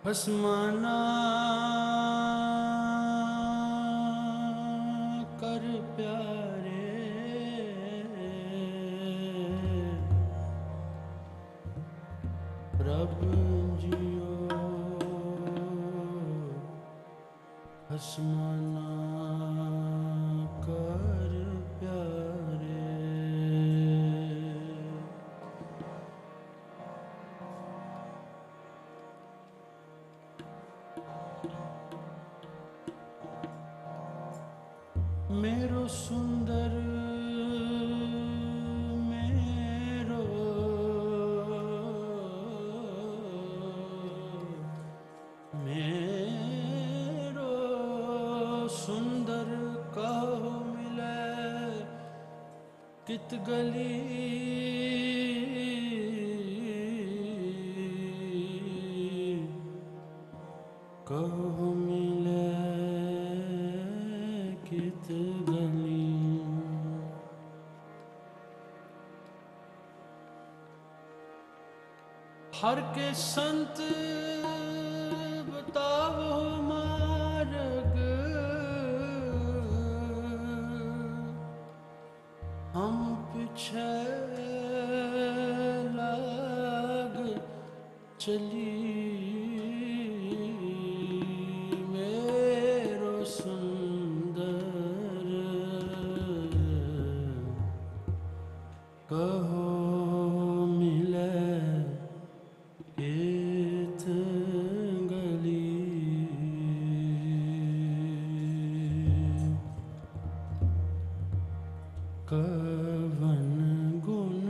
हसमाना कर प्यारे प्रभु जियो हसमाना कर प्यारे। मेरो सुंदर मेरो मेरो सुंदर कहो मिले कित गली कहो मिले कित गली। हर के संत बतावो मार्ग हम पीछे लाग चली। मेरो सुंदर कहो मिले कित गली। कवन गुण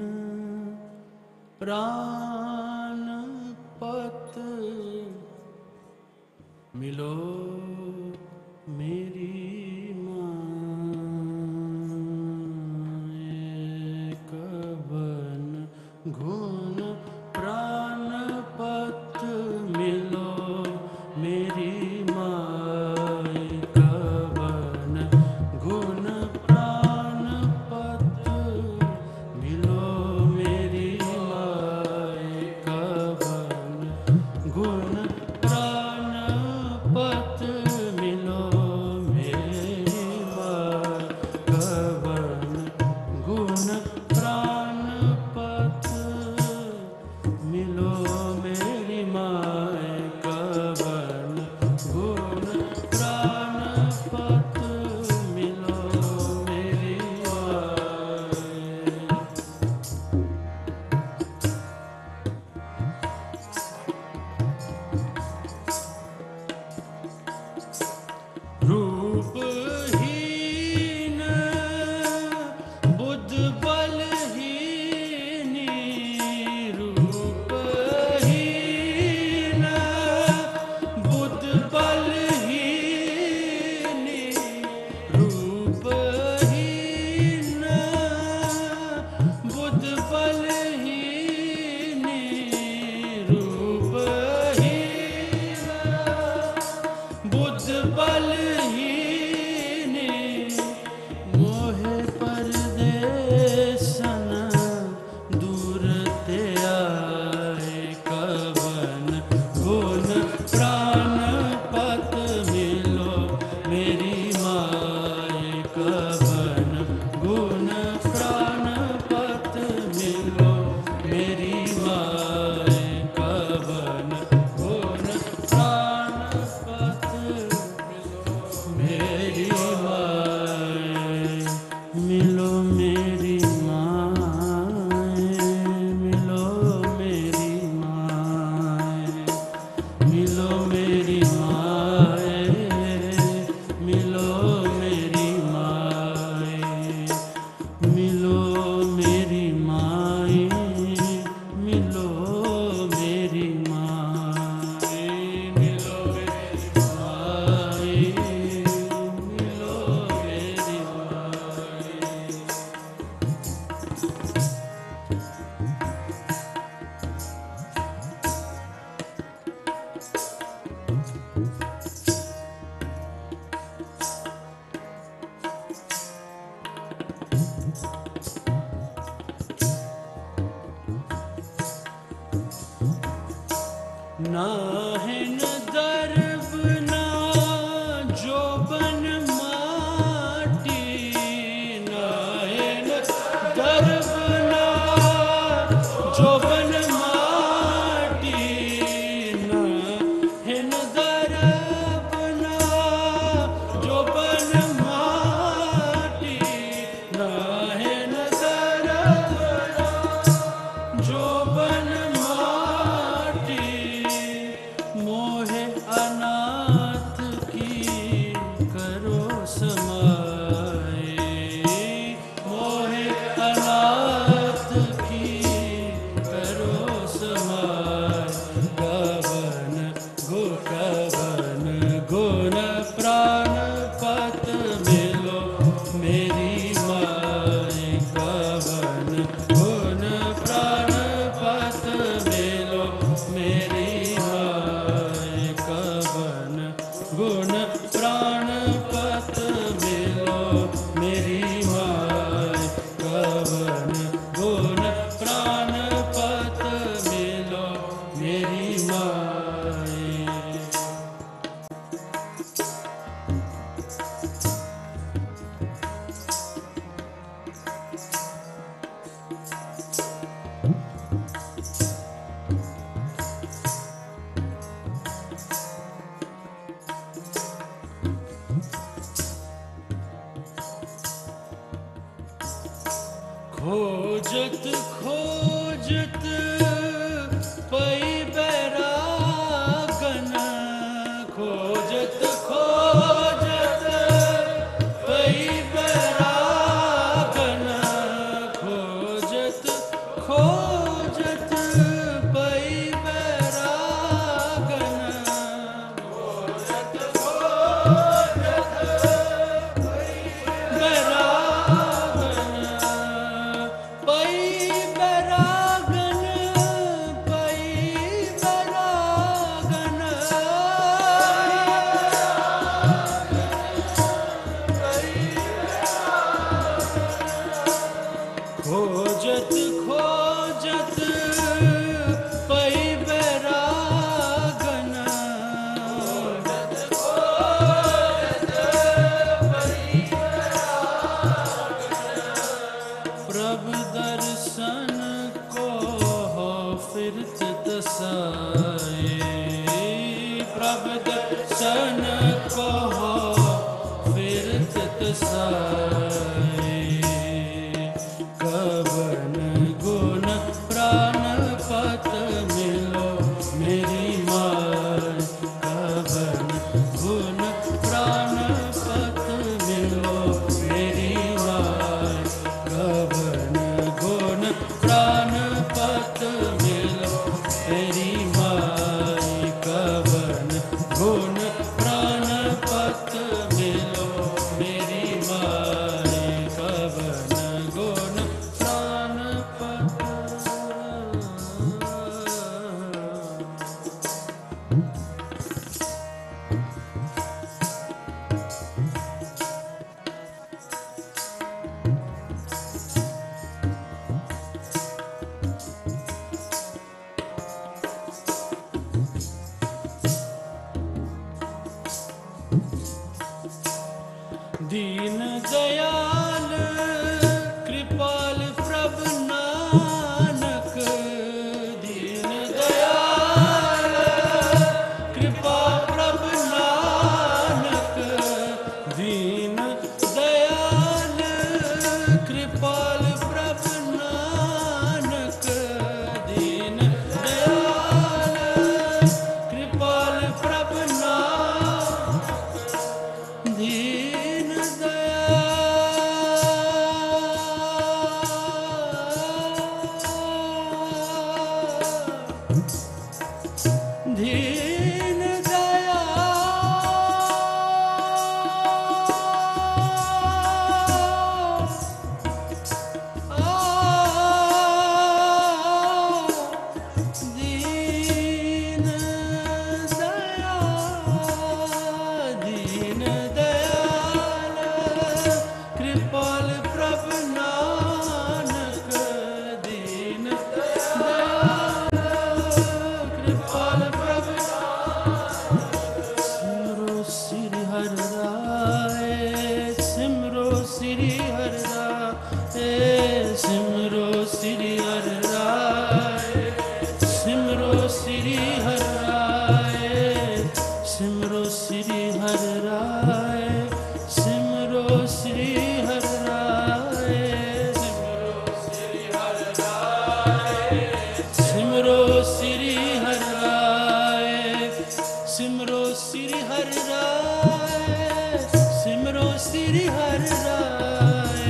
प्राण पत मिलो मेरी माए। कवन गुण प्राण पत मिलो मेरी माए। कवन गुण प्राण पत मिलो मेरी माए। कवन गुण प्राण पत मिलो मेरी माए। कवन गुण प्राण पत मिलो मेरी माए। कवन गुण प्राण पत मिलो मेरी माए। रूपहीन बुद्ध बलहीनी। रूपहीन बुद्ध बलहीनी। रूपहीन बुद्ध बलहीनी। रूपहीन बुद्ध बलहीनी। मोहे परदेसन दूर ते आए। कवन गुण प्राण पत मिलो मेरी माए। कवन गुण प्राण पत मिलो मेरी माए। कवन गुण प्राण पत मिलो गुण प्राणपत मिलो मेरी माय कवन गुण प्राणपत मिलो मेरी माय। खोजत खोजत पई बैरागन, खोजत खोजत पई बैरागन, खोजत खोजत पई बैरागन, खोजत खोजत पई बैरागन, पई बैरागन, पई बैरागन, खोजत खोजत पई बैरागन, प्रभु दर्शन को फिरत तसाए, प्रभु दर्शन को फिरत तसाए, कवन गुण प्राणपत मिलो मेरी माय कवन गुण प्राणपत मिलो मेरी माय कवन गुण प्राणपत मिलो मेरी माय कवन गुण प्राणपत मिलो मेरी माय कवन गुण प्राणपत। दीन दयाल कृपाल प्रभु नानक, दीन दयाल कृपा प्रभु नानक, दीन दयाल कृपाल प्रभु नानक, दीन दयाल कृपाल प्रभु नानक, दीन दीन दीन दीन दयाल कृपाल प्रभु नानक, दीन दयाल कृपाल प्रभु सिमरो श्री हर राय, सिमरो श्री हर राय, सिमरो श्री हर राय, सिमरो श्री हर राय, सिमरो श्री हर राय, सिमरो श्री हर राय, सिमरो श्री हर राय, सिमरो श्री हर राय, सिमरो श्री हर राय,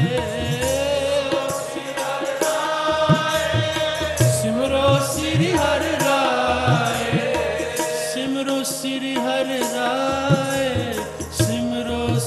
सिमरो श्री हर राय, सिमरो श्री हर राय, सिमरो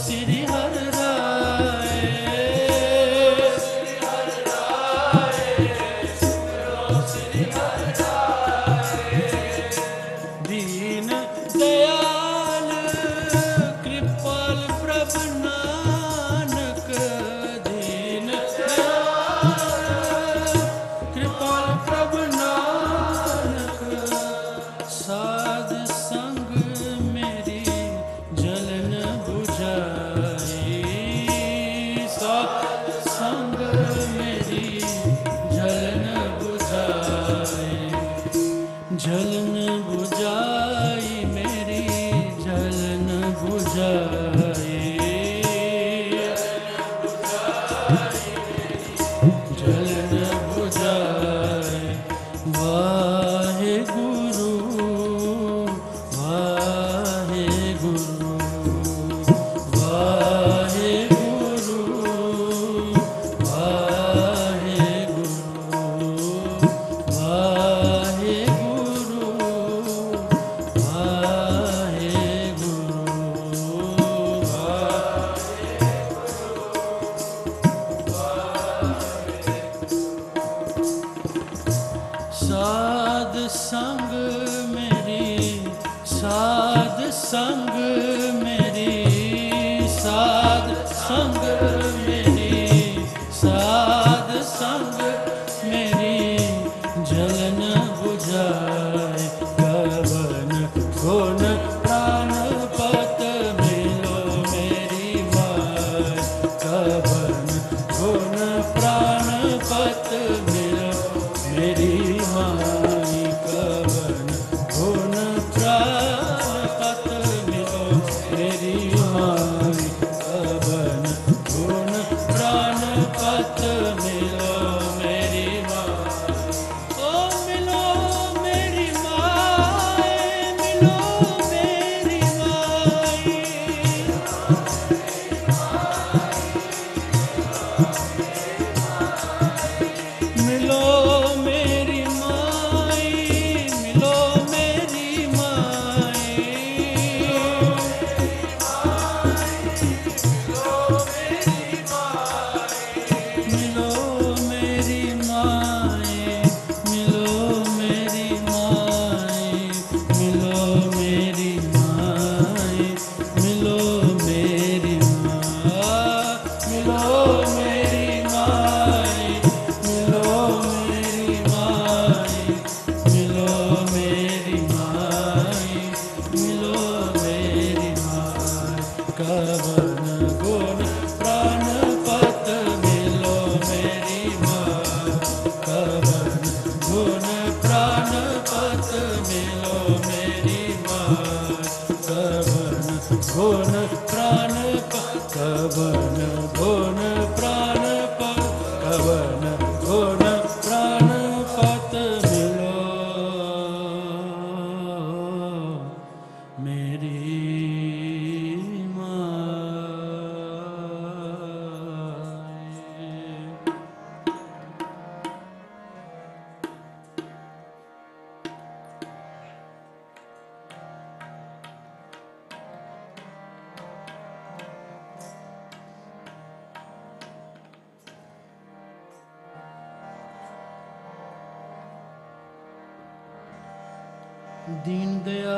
दीन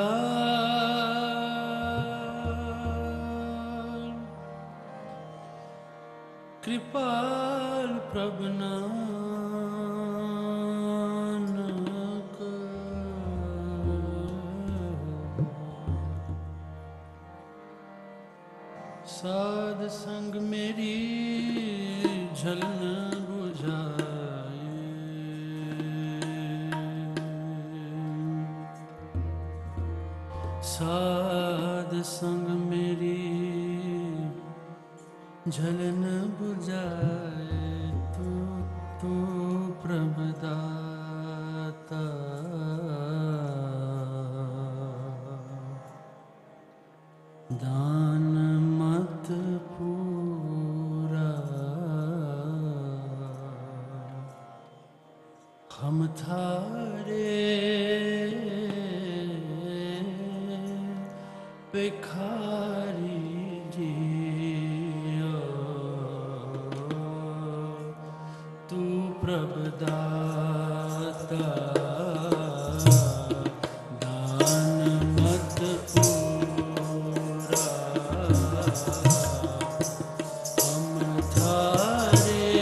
दयाल कृपाल प्रभु नानक साध संग मेरी झलन बुझाए साध संग मेरी झलन बुझाए तू प्रभुदाता दान मत पूरा हम थारे भिखारी जियो तू प्रभुदाता दान मत पूरा हम थारे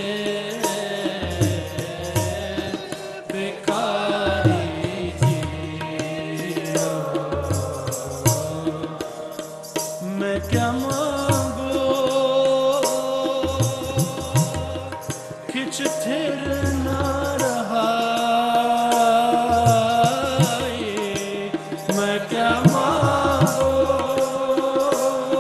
भिखारी जियो मैं क्या मांगो खिच थिर ना रहा मैं क्या मांगो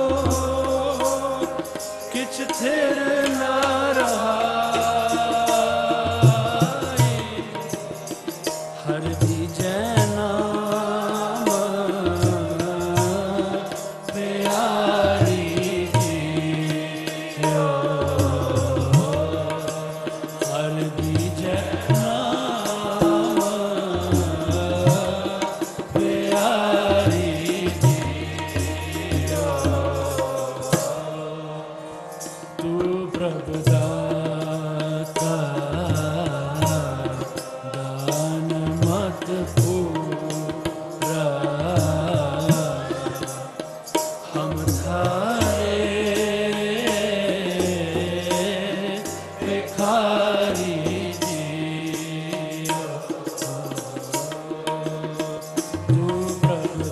थारे भिखारी जियो तू प्रभु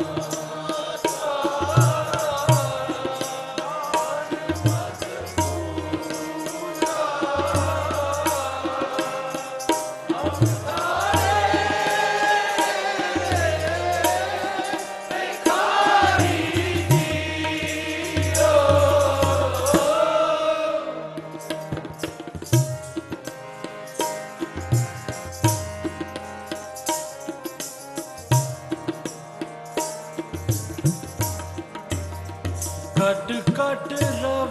कट कट रव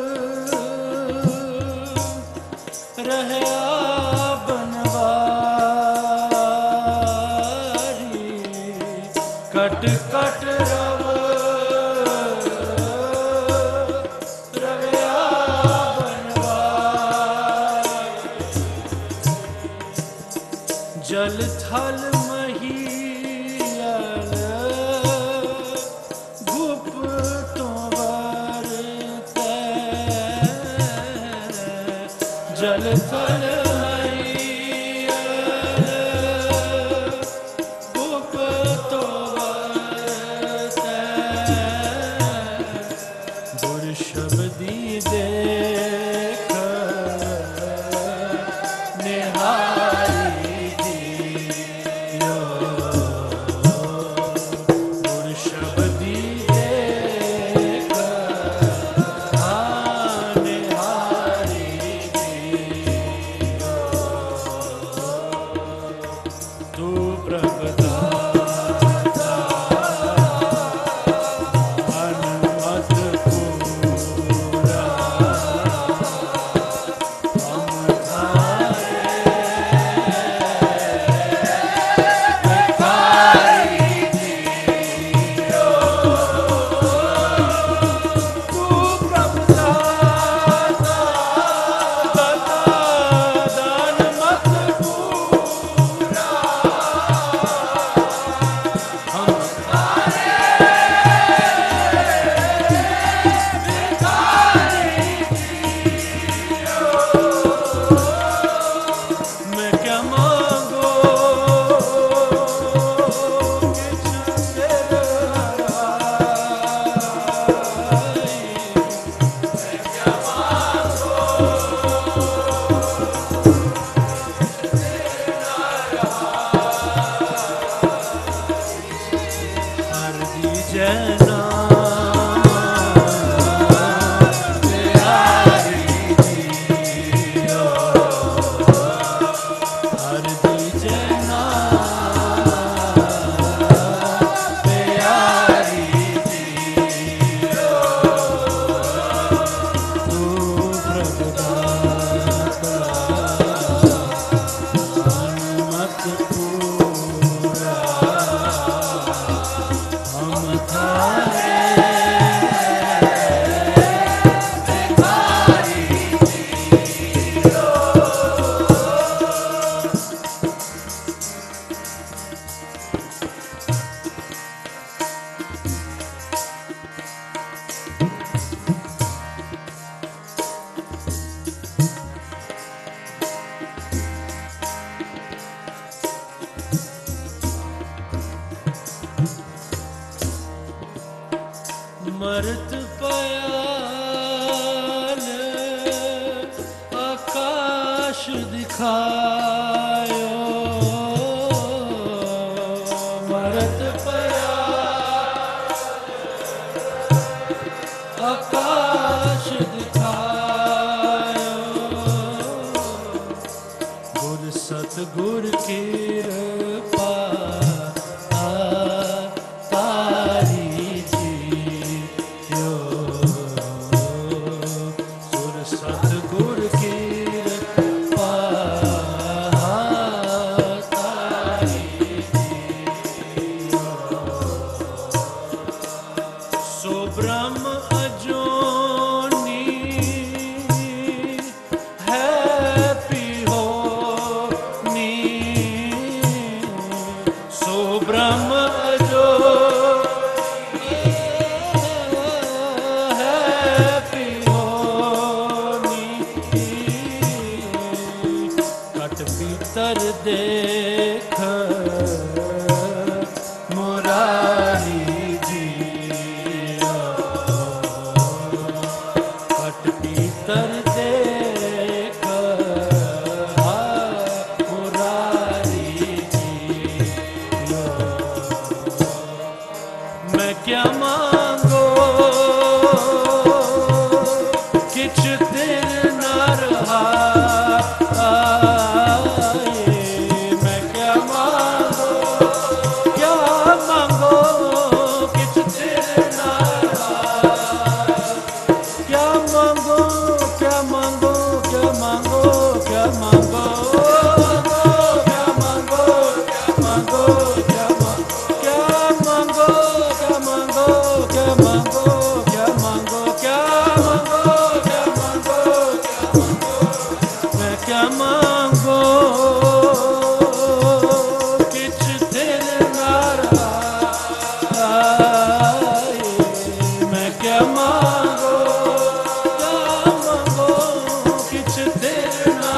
रहया बनवारी कट कट रव रहया बनवारी जल थल महियल गुप जल थल गुप तो गुर शब्दी देख निहारी जियो गुर शब्दी देख निहारी तू प्रभुदाता हनुमत पूरा हम थारे भिखारी जियो तू प्रभुदाता दान मत पूरा हम थारे भिखारी जियो मैं क्या मांगो किछ तेरे आई मैं क्या मांगो हर दी जना प्यारी जियो हर दी जना प्यारी जियो तू प्रभुदाता हनुमत पूरा हम थारे भिखारी जियो मरत पयाल आकाश दिखायो मरत पयाल आकाश दिखायो गुर सतगुर कृपा तारी जियो गुर सतगुर कृपा तारी जियो सो ब्रह्म अजोनी है पिहो नी सो ब्रह्म अजोनी ਮੰਗੋ ਜਾ ਮੰਗੋ ਕਿਛ ਦੇਰ ਨਾ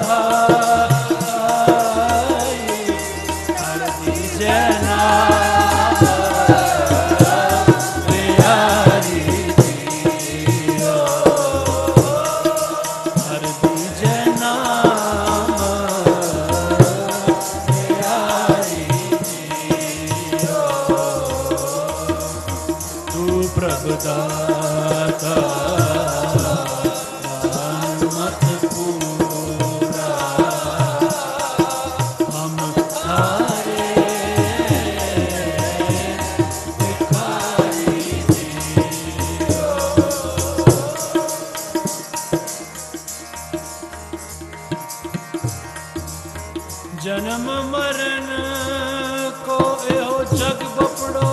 ਰਹਾਈ ਹਰ ਦੀਜੈ ਨਾਮ ਪਿਆਰੀ ਜੀਓ ਹਰ ਦੀਜੈ ਨਾਮ ਪਿਆਰੀ ਜੀਓ ਤੂੰ ਪ੍ਰਭ ਦਾਤਾ ਮਤ ਪੂਰਾ ਹਮ ਸਾਰੇ ਭਿਖਾਰੀ ਜੀਓ ਜਨਮ ਮਰਨ ਕੋ ਇਹੋ ਜਗ ਬਪੜੋ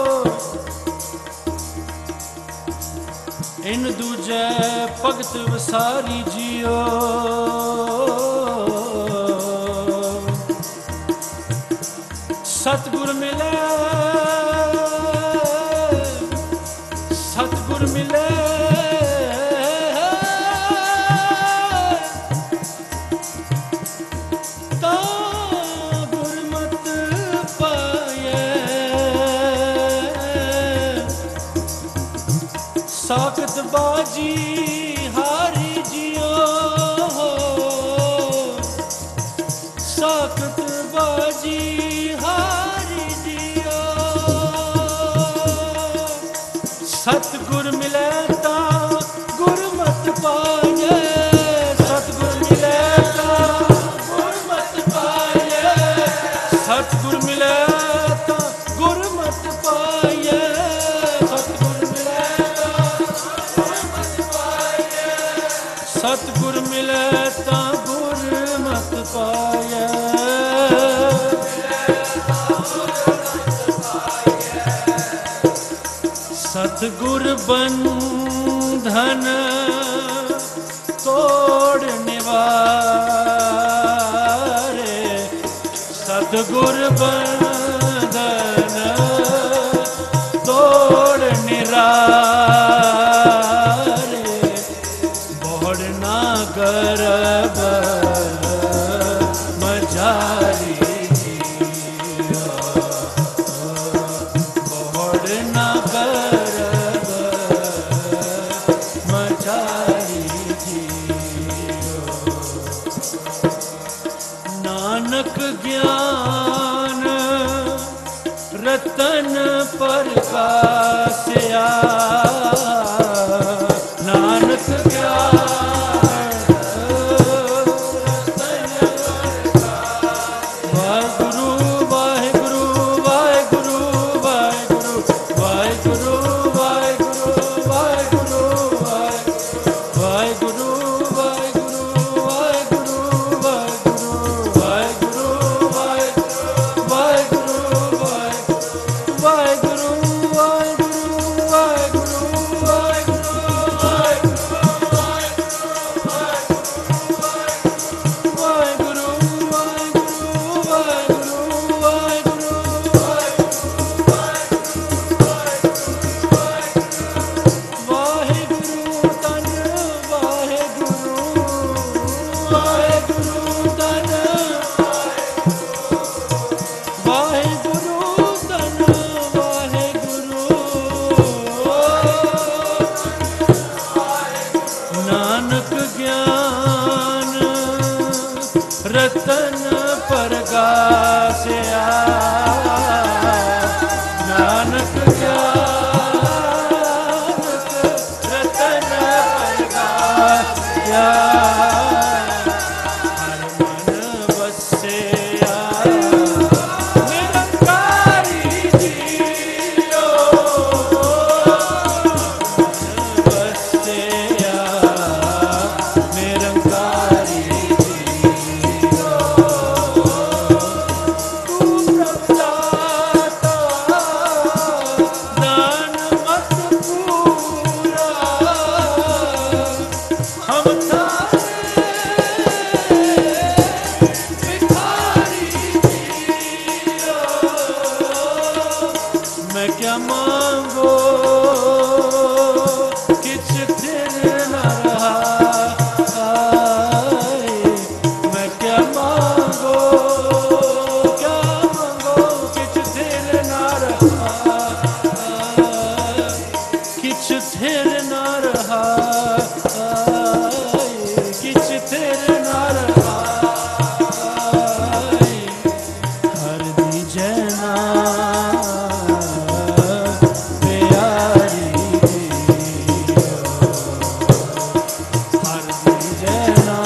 ਇਨ ਦੂਜੈ ਭਗਤ ਵਸਾਰੀ ਜੀਓ ਸਤਿਗੁਰ ਮਿਲੇ ਸਤਿਗੁਰ ਮਿਲੇ ਤਾਂ ਗੁਰਮਤਿ ਪਾਇਐ ਸਾਖਤ ਬਾਜੀ ਹਾਰੀ ਜੀਓ ਸਾਖਤ ਬਾਜੀ ਹਾਰੀ ਜੀਓ ਸਤਿਗੁਰ ਮਿਲੇ ਤਾਂ ਗੁਰਮਤਿ ਪਾਇਐ ਸਤਿਗੁਰ ਮਿਲੇ ਤਾਂ ਗੁਰਮਤਿ ਪਾਇਐ ਸਤਿਗੁਰ ਮਿਲੇ ਤਾਂ ਗੁਰਮਤਿ ਪਾਇਐ ਸਤਿਗੁਰ ਮਿਲੇ ਸਤਿਗੁਰ ਮਿਲੇ ਤਾਂ ਗੁਰਮਤਿ ਪਾਇਐ ਸਤਿਗੁਰ ਬੰਧਨ ਤੋੜ ਨਿਵਾਰੇ ਸਤਿਗੁਰ ਬੰਧਨ ਤੋੜ ਨਿਰਾਰੇ ਬੋੜ ਨਾ ਗਰਬ ਮਝਾਰੀ ਜੀਓ ਬੋੜ ਨਾ ਗਰਬ ਮਝਾਰੀ ਜੀਓ ਨਾਨਕ ਗਿਆਨ थिर न रहा किछ थिर न रहा हर दीजै नाम प्यारी हर दीजै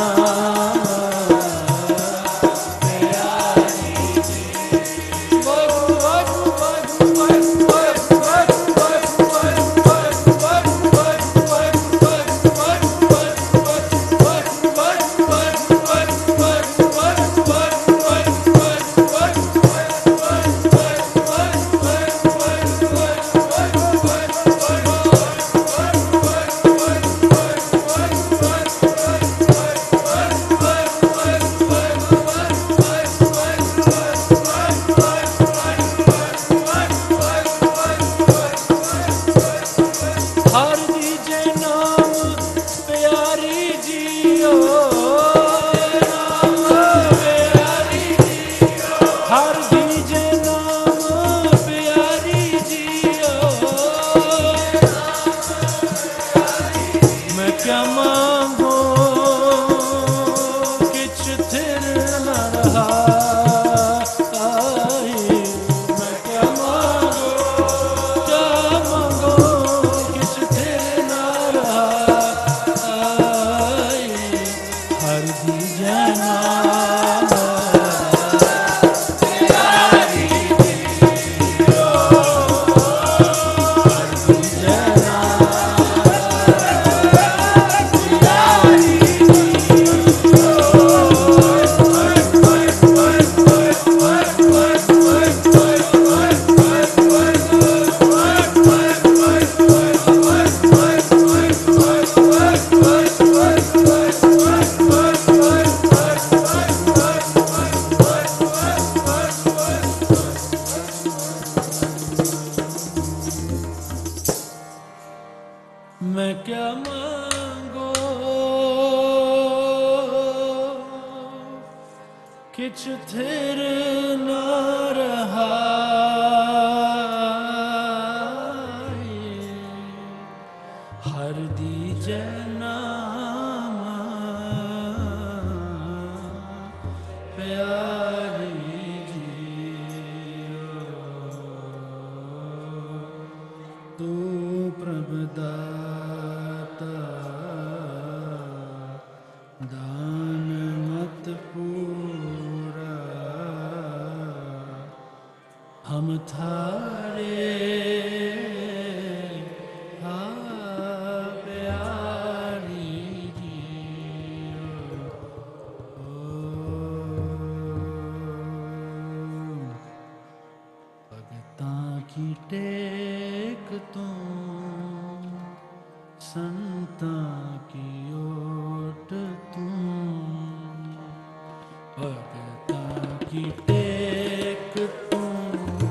मैं क्या मांगो किछ थिर न रहा हर दीजै नाम प्यारी तू प्रभुदाता दान मत पूरा हम थारे प्यारी भगतां की टेक तूं संतां की ओट तूं भगतां की टेक तूं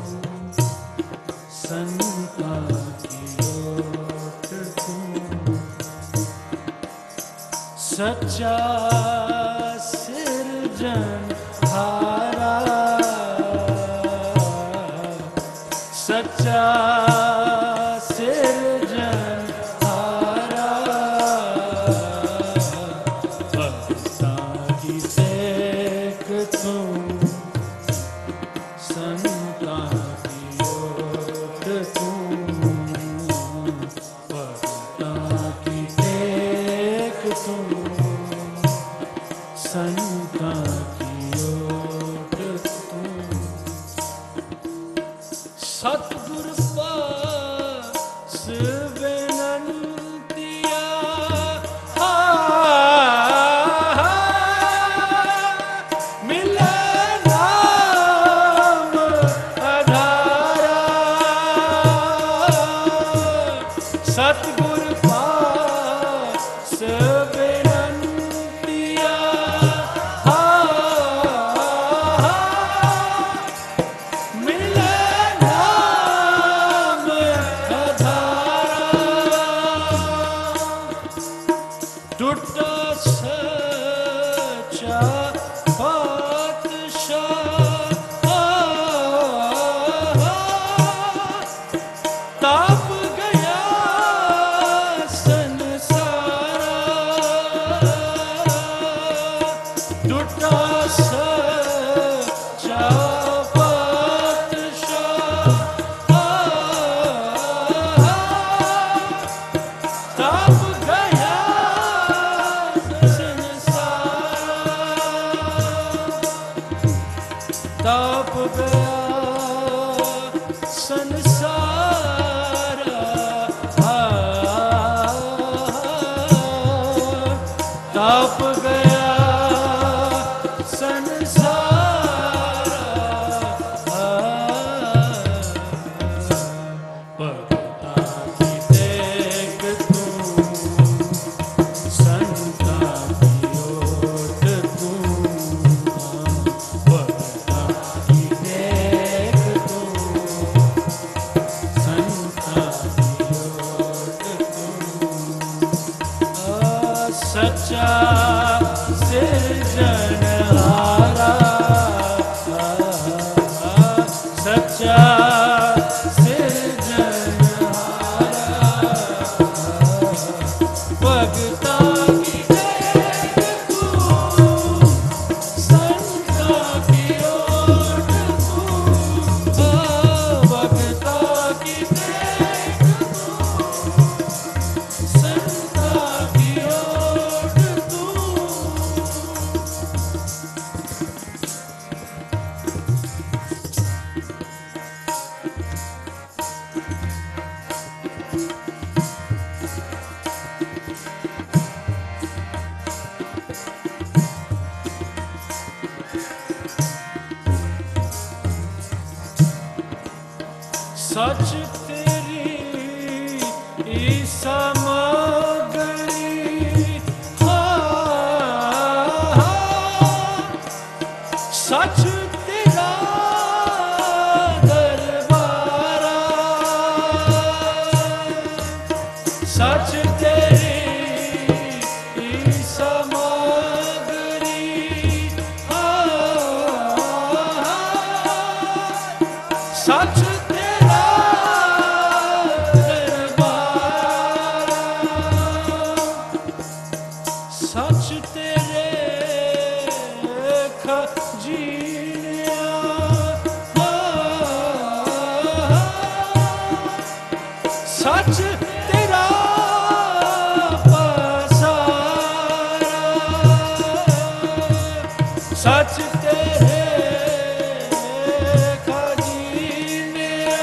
संतां की ओट तूं सच्चा सिरजनहारा सच्चा सतगुर पास विनंतिया मिले नाम आधारा सतगुर पास विनंतिया मिले टूटा सच्चा पातशाह ताप गया ताप गया संसारा। भगता की देख तू, संता की ओट तू। भगता की देख तू, संता की ओट तू। सच्चा सिरजनहारा, सच्चा सिरजनहारा। भगता की देख तू, संता की ओट तू। भगता की देख तू, संता की ओट तू। सच तेरी ईसा मगरी, सच तेरा दरबारा। सच तेरी ईसा मगरी, सच तेरा दरबारा। सच तेरे खजीनिया, सच तेरा पसारा। सच तेरे खजीनिया,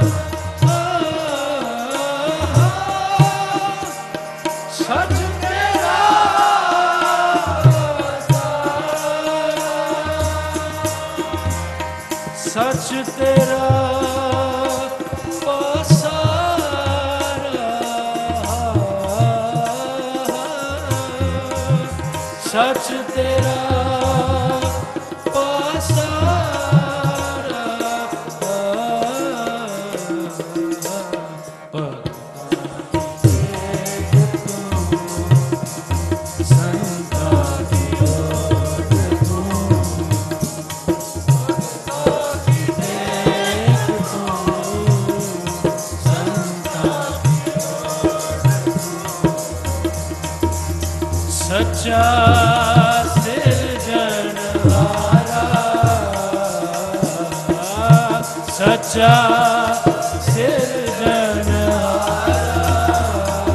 सच तेरा सच तेरा पसारा। सच तेरा पसारा। संता की ओट तू, सच्चा सिरजनहारा, सच्चा सिरजनहारा।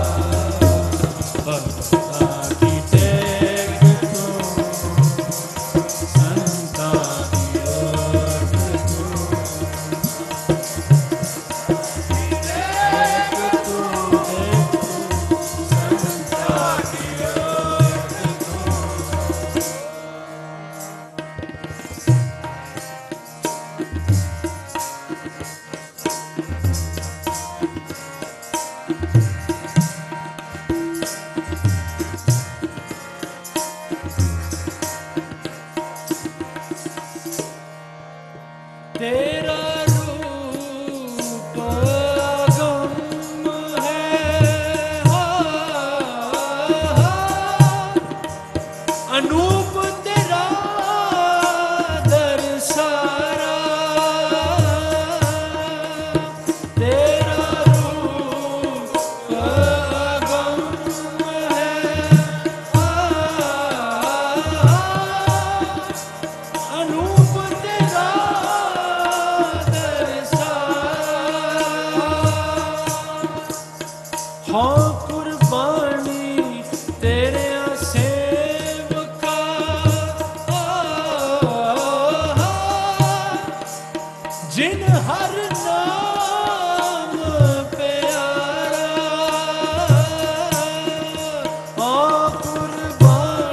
भगता की देख तू, संता की ओट तू। देख तू, देख तू, संता की ओट तू। तेरा रूप अगम है, अनूप तेरा दरसारा। तेरा रूप अगम है, अनूप तेरा दरसारा। हाँ कुर्बानी तेरे सेवका, जिन हर नाम प्यारा। हाँ कुर्बानी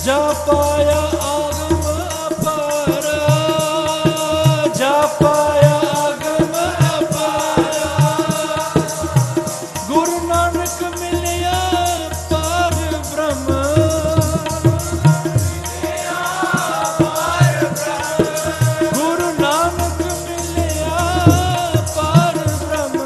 जा पाया आगम अपार, जा पाया आगम अपार, गुरु नानक मिलिया पार ब्रह्म, गुरु नानक मिलिया पार ब्रह्म,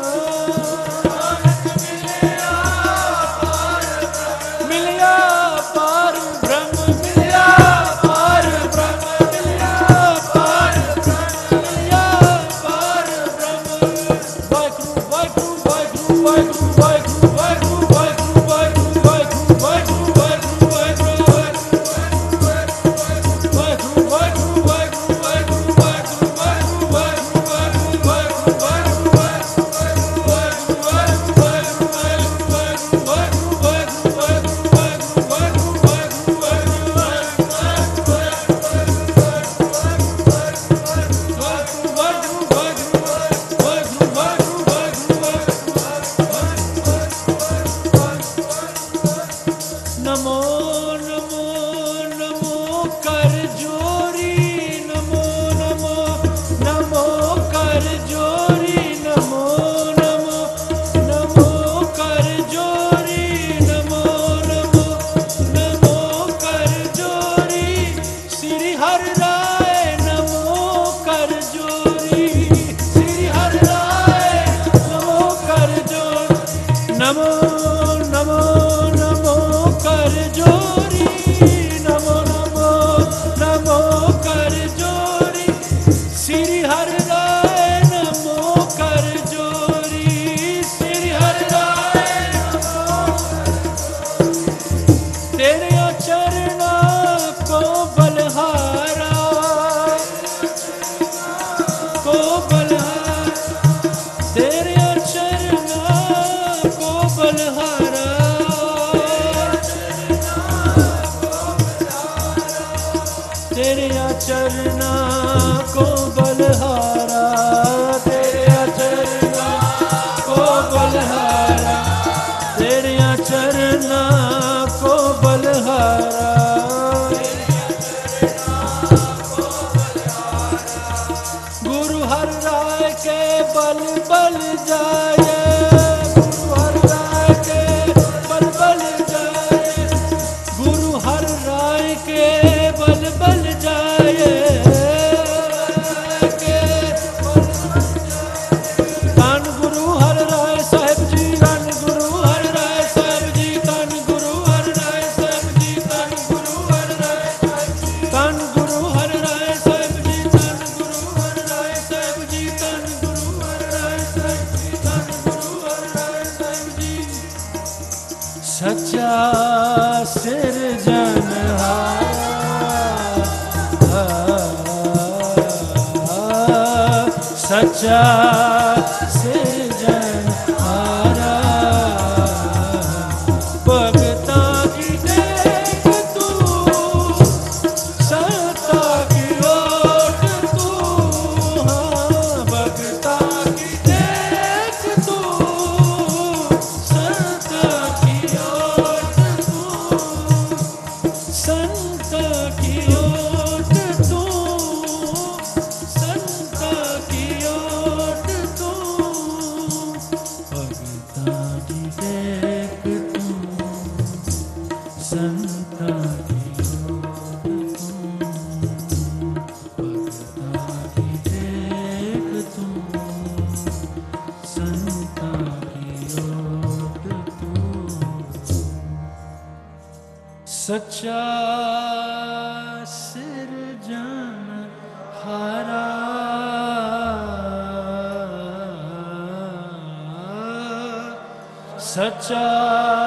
मिलिया पार ब्रह्म, मिलिया पार ब्रह्म, मिलिया पार ब्रह्म, मिलिया पार ब्रह्म। वाहिगुरु वाहिगुरु वाहिगुरु वाहिगुरु वाहिगुरु वाहिगुरु वाहिगुरु वाहिगुरु वाहिगुरु वाहिगुरु नमो नमो नमो कर जोरी, नमो नमो नमो कर जोरी, नमो नमो नमो कर जोरी, नमो नमो नमो कर जोरी, श्री हरि राय नमो कर जोरी, श्री हरि राय नमो कर जोरी, नमो नमो नमो कर जोरी, नमो नमो नमो कर जोरी, श्री हरि राय नमो कर जोरी, श्री हरि राय नमो। तेरे चरणा को बलहारा, को बलहारा, तेरे चरणा को बलहारा, तेरे चरना को बलहारा, तेरे चरना को बलहारा, तेरे चरना को बलहारा, गुरु हर राय के बल बल जाए, गुरु हर राय के बल बल जाए, गुरु हर राय के बल बल जाए, धन गुरु हर राय साहिब जी, धन गुरु हर राय साहिब जी, धन गुरु हर राय साहिब जी, धन गुरु हर राय साहिब जी, धन गुरु हर राय साहिब जी, धन गुरु हर राय साहिब जी, धन गुरु हर राय साहिब जी, धन गुरु हर राय साहिब जी। सच्चा सिरजनहार, सच्चा सिरजनहारा, भगता की देख तू, संता की ओट तू, हाँ भगता की देख तू, संता की ओट तू, संता की ओट तू, संता की ओट तू, भगता की देख तू, संता की ओट तू, भगता की देख तू, संता की ओट तू। सच्चा सिरजनहारा, सच्चा